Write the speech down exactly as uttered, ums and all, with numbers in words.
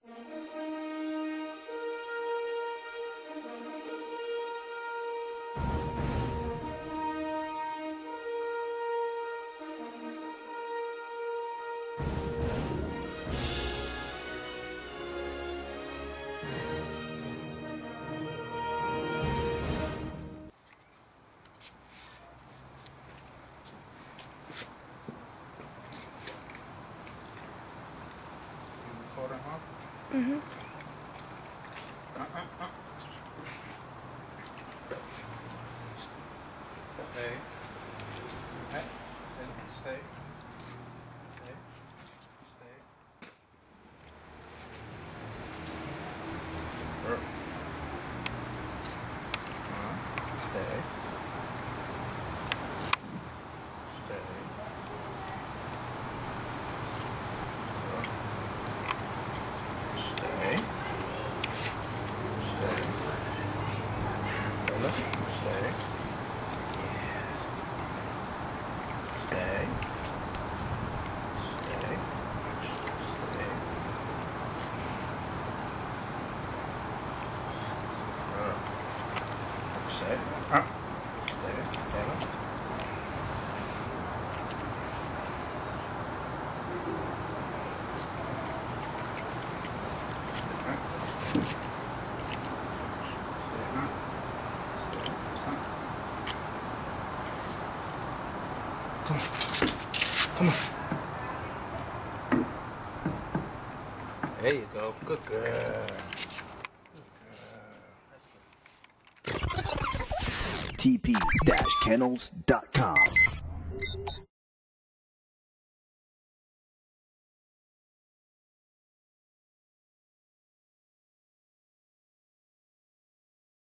Mm-hmm. Uh, uh, uh. Stay. Hey. Stay. Stay. Stay. Uh. Stay. Stay. Stay. Stay. Stay. Stay. Stay. Stay. Stay. Uh. Stay. Uh. Stay. Stay. Come on. Come on. There you go. Good girl. Good girl. T P dash kennels dot com